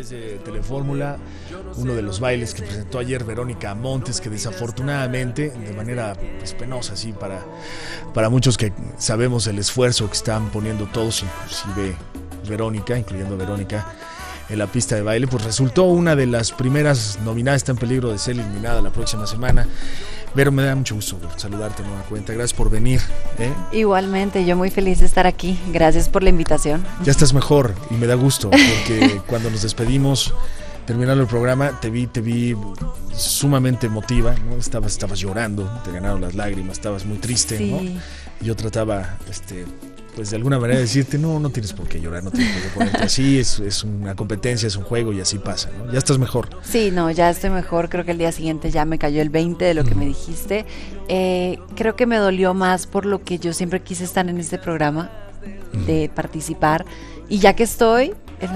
través de Telefórmula, uno de los bailes que presentó ayer Verónica Montes, que desafortunadamente, de manera pues, penosa, sí, para muchos que sabemos el esfuerzo que están poniendo todos, inclusive Verónica, incluyendo Verónica, en la pista de baile, pues resultó una de las primeras nominadas, está en peligro de ser eliminada la próxima semana. Vero, me da mucho gusto saludarte en nueva cuenta, gracias por venir. Igualmente, yo muy feliz de estar aquí, gracias por la invitación. Ya estás mejor y me da gusto, porque cuando nos despedimos, terminando el programa, te vi sumamente emotiva, ¿no? Estabas llorando, te ganaron las lágrimas, estabas muy triste, sí. ¿No? Yo trataba, pues de alguna manera decirte, no tienes por qué llorar, no tienes por qué ponerte así, es una competencia, es un juego y así pasa, ¿no? Ya estás mejor. Sí, ya estoy mejor, creo que el día siguiente ya me cayó el 20 de lo que me dijiste. Creo que me dolió más por lo que yo siempre quise estar en este programa, de participar, y ya que estoy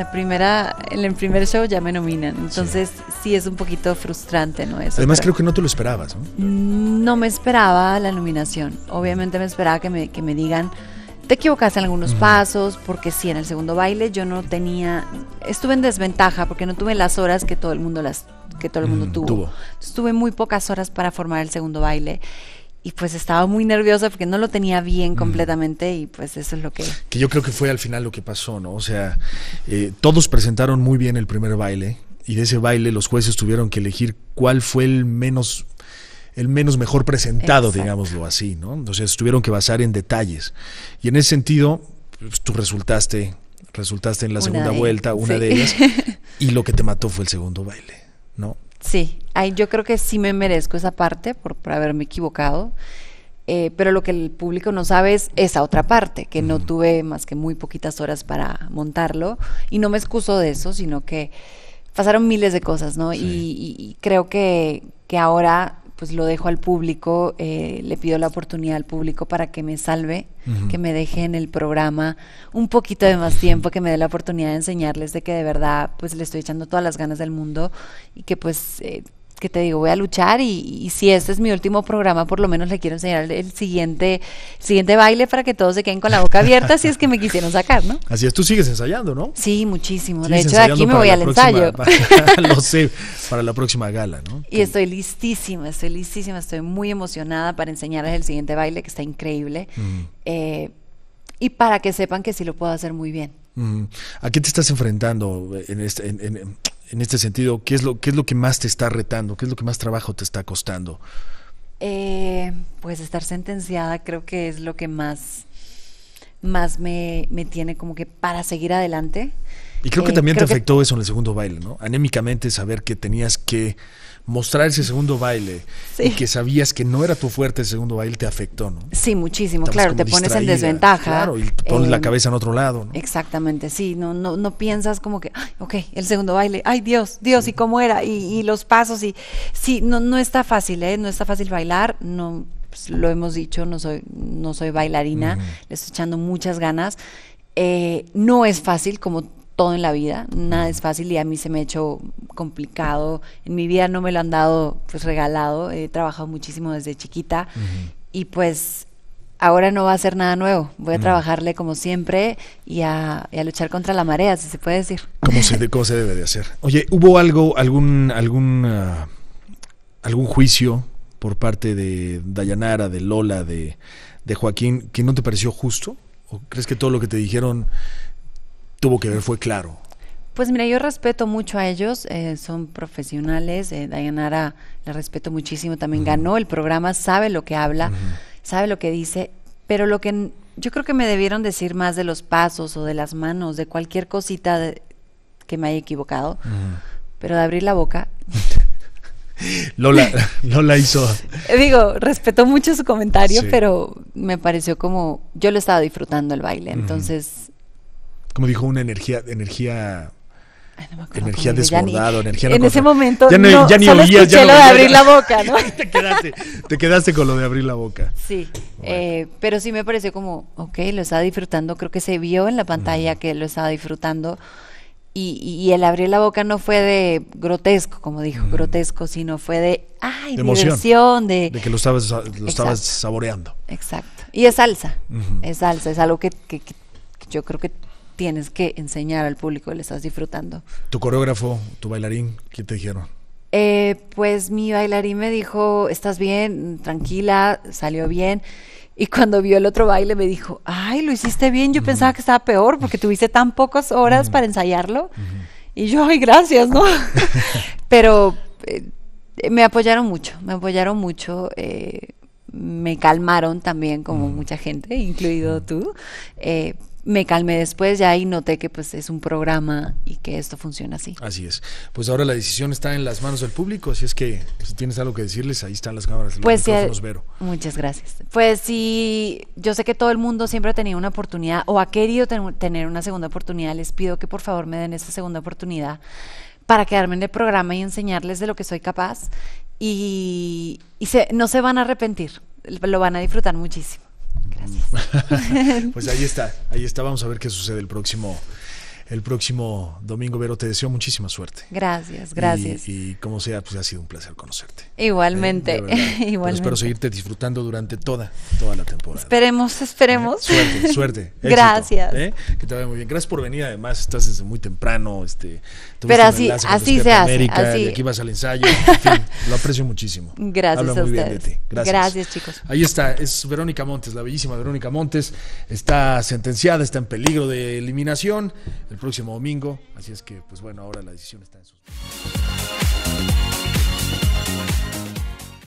en el primer show ya me nominan, entonces sí es un poquito frustrante, ¿no? Eso, además creo que no te lo esperabas, ¿no? No me esperaba la nominación, obviamente me esperaba que me digan, te equivocaste en algunos pasos, porque sí, en el segundo baile yo estuve en desventaja porque no tuve las horas que todo el mundo tuvo. Entonces, tuve muy pocas horas para formar el segundo baile y pues estaba muy nerviosa porque no lo tenía bien completamente y pues eso es lo que yo creo que fue al final lo que pasó, ¿no? O sea, todos presentaron muy bien el primer baile y de ese baile los jueces tuvieron que elegir cuál fue el menos mejor presentado, exacto, digámoslo así, ¿no? Entonces tuvieron que basar en detalles. Y en ese sentido, pues, tú resultaste en la segunda vuelta, una de ellas, y lo que te mató fue el segundo baile, ¿no? Sí, yo creo que sí me merezco esa parte por haberme equivocado, pero lo que el público no sabe es esa otra parte, que no tuve más que muy poquitas horas para montarlo, y no me excuso de eso, sino que pasaron miles de cosas, ¿no? Sí. Y creo que ahora pues lo dejo al público, le pido la oportunidad al público para que me salve, que me deje en el programa un poquito de más tiempo, que me dé la oportunidad de enseñarles de que de verdad pues le estoy echando todas las ganas del mundo y que pues, que te digo, voy a luchar y si este es mi último programa, por lo menos le quiero enseñar el siguiente baile para que todos se queden con la boca abierta si es que me quisieron sacar, ¿no? Así es, tú sigues ensayando, ¿no? Sí, muchísimo. De hecho, de aquí me voy al ensayo. Lo sé, para la próxima gala, ¿no? Y estoy listísima, estoy muy emocionada para enseñarles el siguiente baile, que está increíble. Y para que sepan que sí lo puedo hacer muy bien. ¿A qué te estás enfrentando en este sentido? ¿Qué es lo que más te está retando? ¿Qué es lo que más trabajo te está costando? Pues estar sentenciada creo que es lo que más me tiene como que para seguir adelante. Y creo que también te afectó eso en el segundo baile, ¿no? Anémicamente saber que tenías que mostrar ese segundo baile y que sabías que no era tu fuerte el segundo baile te afectó, ¿no? Sí, muchísimo, claro, te pones en desventaja. Claro, y te pones la cabeza en otro lado, ¿no? Exactamente, sí, no piensas como que, el segundo baile, Dios, ¿y cómo era? Y los pasos, y sí, no está fácil, no está fácil bailar, no, pues, lo hemos dicho, no soy bailarina, le estoy echando muchas ganas, no es fácil como todo en la vida, nada es fácil y a mí se me ha hecho complicado, en mi vida no me lo han dado pues regalado, he trabajado muchísimo desde chiquita y pues ahora no va a ser nada nuevo, voy a trabajarle como siempre y a luchar contra la marea, si se puede decir. ¿Cómo se debe de hacer? Oye, ¿hubo algún juicio por parte de Dayanara, de Lola, de Joaquín, que no te pareció justo? ¿O crees que todo lo que te dijeron tuvo que ver, fue claro? Pues mira, yo respeto mucho a ellos, son profesionales, Dayanara la respeto muchísimo, también ganó el programa, sabe lo que habla, sabe lo que dice, pero lo que yo creo que me debieron decir más de los pasos o de las manos, de cualquier cosita que me haya equivocado, pero de abrir la boca. Lola hizo. Digo, respeto mucho su comentario, pero me pareció como, yo lo estaba disfrutando el baile, entonces... Como dijo, una energía desbordada, energía en ese momento ya ni solo oías, escuché lo de abrir la boca, ¿no? te quedaste con lo de abrir la boca. Sí, pero sí me pareció como, lo estaba disfrutando, creo que se vio en la pantalla que lo estaba disfrutando y el abrir la boca no fue de grotesco, como dijo, grotesco, sino fue de diversión, de que lo estabas saboreando. Exacto, y es salsa, es algo que yo creo que tienes que enseñar al público que le estás disfrutando. ¿Tu coreógrafo, tu bailarín, qué te dijeron? Pues mi bailarín me dijo, ¿estás bien? Tranquila, salió bien. Y cuando vio el otro baile me dijo, ay, lo hiciste bien, yo pensaba que estaba peor porque tuviste tan pocas horas para ensayarlo. Y yo, ay, gracias, ¿no? Pero me apoyaron mucho, me calmaron también, como mucha gente, incluido tú. Me calmé después ya y noté que pues es un programa y que esto funciona así. Así es. Pues ahora la decisión está en las manos del público, así es que si tienes algo que decirles, ahí están las cámaras, los micrófonos, Vero. Muchas gracias. Pues sí, yo sé que todo el mundo siempre ha tenido una oportunidad o ha querido tener una segunda oportunidad. Les pido que por favor me den esta segunda oportunidad para quedarme en el programa y enseñarles de lo que soy capaz y no se van a arrepentir, lo van a disfrutar muchísimo. Gracias. Pues ahí está, vamos a ver qué sucede el próximo domingo. Vero, te deseo muchísima suerte. Gracias. Y como sea, pues ha sido un placer conocerte. Igualmente. Igualmente. Pero espero seguirte disfrutando durante toda la temporada. Esperemos. Suerte. Gracias. Que te vaya muy bien. Gracias por venir, además, estás desde muy temprano. Pero así se hace. América, y aquí vas al ensayo. En fin, lo aprecio muchísimo. Gracias. Habla muy bien de ti. Gracias, chicos. Ahí está, es Verónica Montes, la bellísima Verónica Montes. Está sentenciada, está en peligro de eliminación el próximo domingo. Así es que, pues bueno, ahora la decisión está en sus manos.